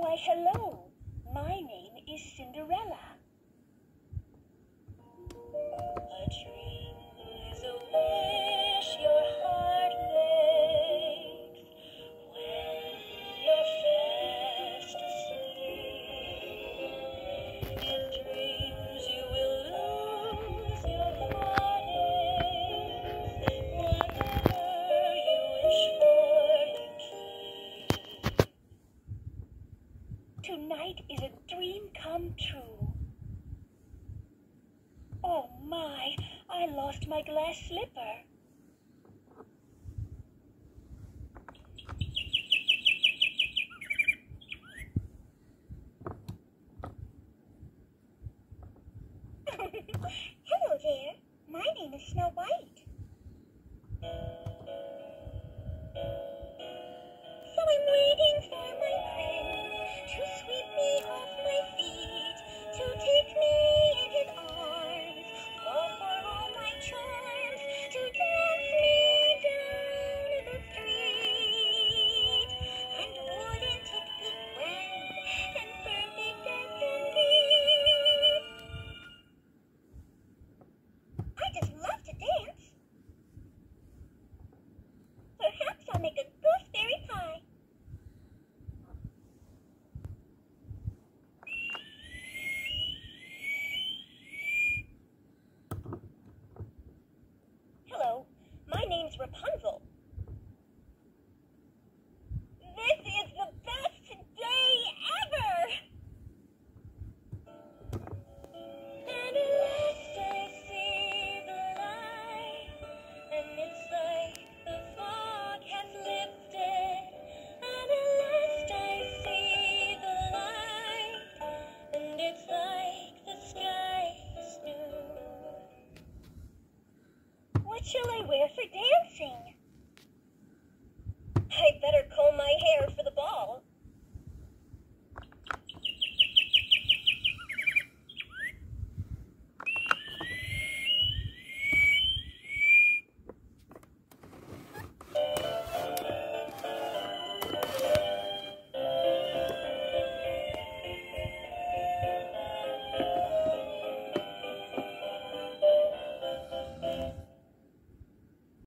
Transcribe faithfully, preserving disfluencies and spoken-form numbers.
Why, hello. My name is Cinderella. A dream is a wish your heart makes when you're fast asleep. In dreams you will lose your heartaches. Whatever you wish for, you keep. Tonight is a dream come true. Oh my, I lost my glass slipper.